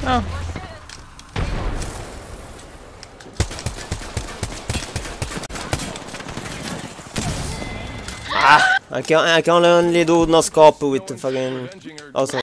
Oh. I can only do no scope with the fucking. Also.